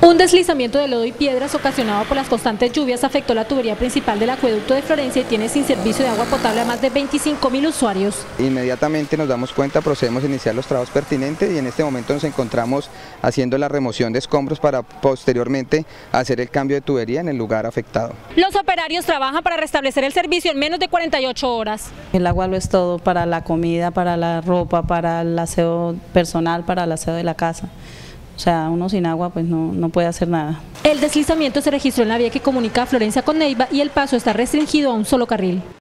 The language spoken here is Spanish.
Un deslizamiento de lodo y piedras ocasionado por las constantes lluvias afectó la tubería principal del acueducto de Florencia y tiene sin servicio de agua potable a más de 25.000 usuarios. Inmediatamente nos damos cuenta, procedemos a iniciar los trabajos pertinentes y en este momento nos encontramos haciendo la remoción de escombros para posteriormente hacer el cambio de tubería en el lugar afectado. Los operarios trabajan para restablecer el servicio en menos de 48 horas. El agua lo es todo para la comida, para la ropa, para el aseo personal, para el aseo de la casa. O sea, uno sin agua pues no puede hacer nada. El deslizamiento se registró en la vía que comunica a Florencia con Neiva y el paso está restringido a un solo carril.